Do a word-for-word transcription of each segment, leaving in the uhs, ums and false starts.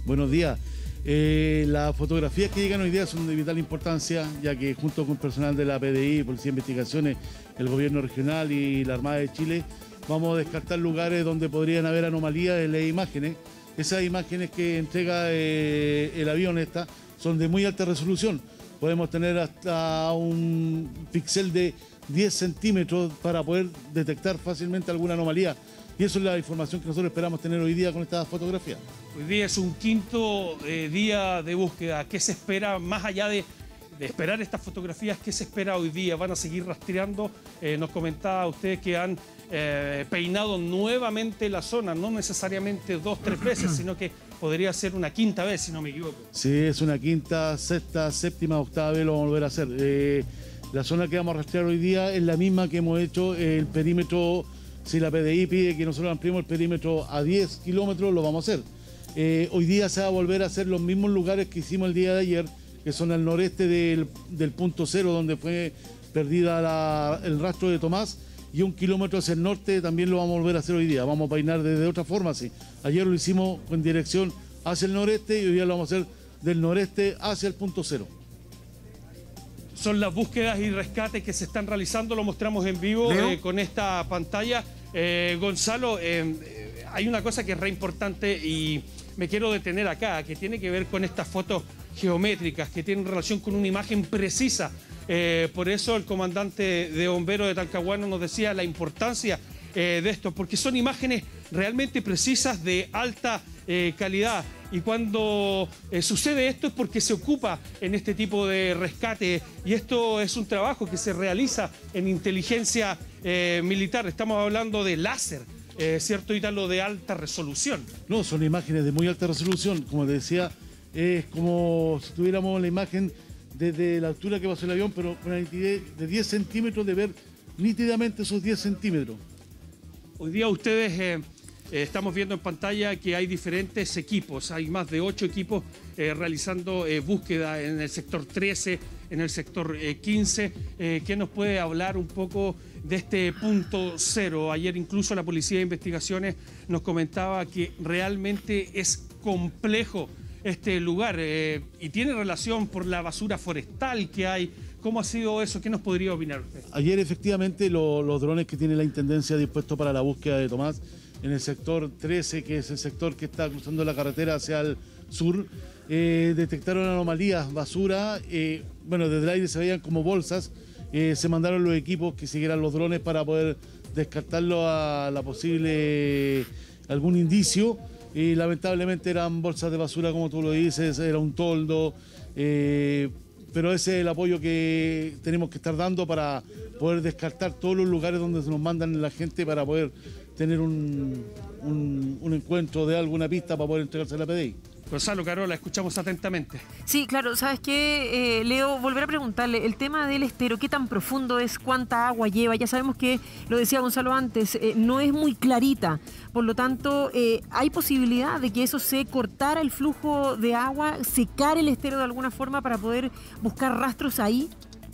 Buenos días. Eh, las fotografías que llegan hoy día son de vital importancia, ya que junto con personal de la P D I, Policía de Investigaciones, el Gobierno Regional y la Armada de Chile, vamos a descartar lugares donde podrían haber anomalías en las imágenes. Esas imágenes que entrega eh, el avión esta son de muy alta resolución. Podemos tener hasta un píxel de diez centímetros para poder detectar fácilmente alguna anomalía. Y eso es la información que nosotros esperamos tener hoy día con esta fotografía. Hoy día es un quinto eh, día de búsqueda. ¿Qué se espera más allá de, de esperar estas fotografías? ¿Qué se espera hoy día? ¿Van a seguir rastreando? Eh, nos comentaba usted que han eh, peinado nuevamente la zona, no necesariamente dos, tres veces, sino que podría ser una quinta vez, si no me equivoco. Sí, es una quinta, sexta, séptima, octava vez lo vamos a volver a hacer. Eh, la zona que vamos a rastrear hoy día es la misma que hemos hecho el perímetro. Si la P D I pide que nosotros ampliemos el perímetro a diez kilómetros, lo vamos a hacer. Eh, hoy día se va a volver a hacer los mismos lugares que hicimos el día de ayer, que son al noreste del, del punto cero, donde fue perdida la, el rastro de Tomás, y un kilómetro hacia el norte también lo vamos a volver a hacer hoy día. Vamos a peinar desde otra forma, sí. Ayer lo hicimos en dirección hacia el noreste y hoy día lo vamos a hacer del noreste hacia el punto cero. Son las búsquedas y rescates que se están realizando, lo mostramos en vivo eh, con esta pantalla. Eh, Gonzalo, eh, hay una cosa que es re importante y me quiero detener acá, que tiene que ver con estas fotos geométricas, que tienen relación con una imagen precisa. Eh, por eso el comandante de bomberos de Talcahuano nos decía la importancia eh, de esto, porque son imágenes realmente precisas de alta eh, calidad. Y cuando eh, sucede esto es porque se ocupa en este tipo de rescate y esto es un trabajo que se realiza en inteligencia eh, militar. Estamos hablando de láser, eh, ¿cierto, Ítalo? De alta resolución. No, son imágenes de muy alta resolución. Como te decía, es como si tuviéramos la imagen desde la altura que pasó el avión, pero con una nitidez de diez centímetros, de ver nítidamente esos diez centímetros. Hoy día ustedes... Eh, Eh, estamos viendo en pantalla que hay diferentes equipos, hay más de ocho equipos eh, realizando eh, búsqueda en el sector trece, en el sector eh, quince. Eh, ¿Qué nos puede hablar un poco de este punto cero? Ayer incluso la Policía de Investigaciones nos comentaba que realmente es complejo este lugar eh, y tiene relación por la basura forestal que hay. ¿Cómo ha sido eso? ¿Qué nos podría opinar usted? Ayer efectivamente lo, los drones que tiene la Intendencia dispuestos para la búsqueda de Tomás en el sector trece, que es el sector que está cruzando la carretera hacia el sur, eh, detectaron anomalías, basura, eh, bueno, desde el aire se veían como bolsas, eh, se mandaron los equipos que siguieran los drones para poder descartarlo a la posible, algún indicio, y lamentablemente eran bolsas de basura, como tú lo dices, era un toldo, eh, pero ese es el apoyo que tenemos que estar dando para poder descartar todos los lugares donde se nos mandan la gente para poder tener un, un, un encuentro de alguna pista para poder entregarse a la P D I. Gonzalo, Carola, escuchamos atentamente. Sí, claro, ¿sabes qué, eh, Leo? Volver a preguntarle, el tema del estero, ¿qué tan profundo es? ¿Cuánta agua lleva? Ya sabemos que, lo decía Gonzalo antes, eh, no es muy clarita, por lo tanto, eh, ¿hay posibilidad de que eso se cortara el flujo de agua, secar el estero de alguna forma para poder buscar rastros ahí?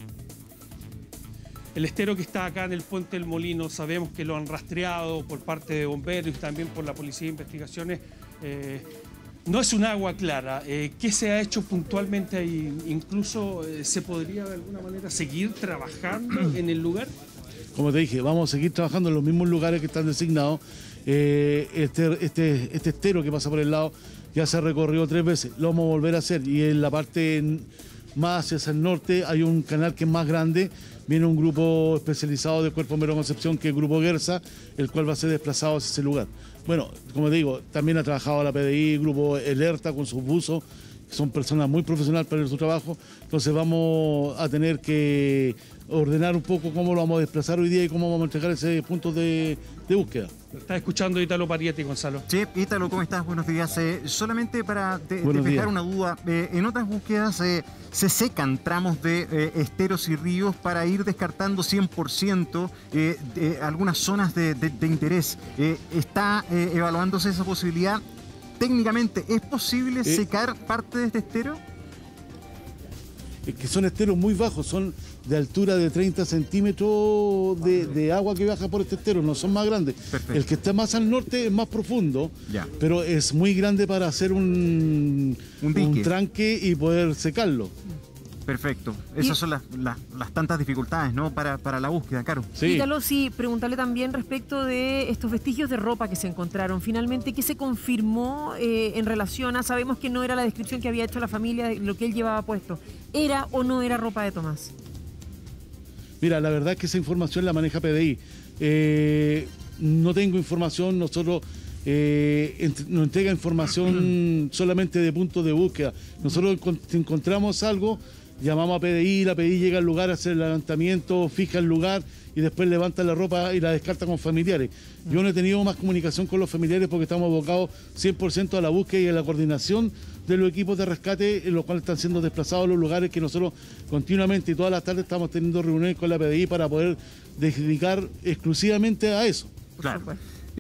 El estero que está acá en el Puente del Molino, sabemos que lo han rastreado por parte de bomberos y también por la Policía de Investigaciones. Eh, no es un agua clara. Eh, ¿Qué se ha hecho puntualmente ahí? Incluso eh, ¿se podría de alguna manera seguir trabajando en el lugar? Como te dije, vamos a seguir trabajando en los mismos lugares que están designados. Eh, este, este, este estero que pasa por el lado ya se ha recorrido tres veces. Lo vamos a volver a hacer y en la parte más hacia el norte hay un canal que es más grande. Viene un grupo especializado del Cuerpo Bombero Concepción, que es el Grupo Guerza, el cual va a ser desplazado hacia ese lugar. Bueno, como te digo, también ha trabajado la P D I, Grupo Alerta con sus buzos, que son personas muy profesionales para su trabajo. Entonces vamos a tener que ordenar un poco cómo lo vamos a desplazar hoy día y cómo vamos a entregar ese punto de, de búsqueda. Está escuchando Ítalo Parietti, Gonzalo. Sí, Ítalo, ¿cómo estás? Buenos días. Eh, solamente para de, despejar una duda, eh, en otras búsquedas eh, se secan tramos de eh, esteros y ríos para ir descartando cien por ciento eh, de algunas zonas de, de, de interés. Eh, ¿Está eh, evaluándose esa posibilidad? Técnicamente, ¿es posible eh, secar parte de este estero? es que son esteros muy bajos, son de altura de treinta centímetros de, de agua que baja por este estero, no son más grandes. Perfecto. El que está más al norte es más profundo, ya. pero es muy grande para hacer un, un, un tranque y poder secarlo. Perfecto. Esas son las, las, las tantas dificultades, ¿no? Para, para la búsqueda, Caro. Sí. Ítalo, sí, preguntarle también respecto de estos vestigios de ropa que se encontraron. Finalmente, ¿qué se confirmó eh, en relación a, sabemos que no era la descripción que había hecho la familia de lo que él llevaba puesto? ¿Era o no era ropa de Tomás? Mira, la verdad es que esa información la maneja P D I. Eh, no tengo información, nosotros... Eh, ent nos entrega información solamente de puntos de búsqueda. Nosotros si encontramos algo, llamamos a P D I, la P D I llega al lugar, hace el levantamiento, fija el lugar y después levanta la ropa y la descarta con familiares. Yo no he tenido más comunicación con los familiares porque estamos abocados cien por ciento a la búsqueda y a la coordinación de los equipos de rescate, en los cuales están siendo desplazados a los lugares que nosotros continuamente y todas las tardes estamos teniendo reuniones con la P D I para poder dedicar exclusivamente a eso. Claro.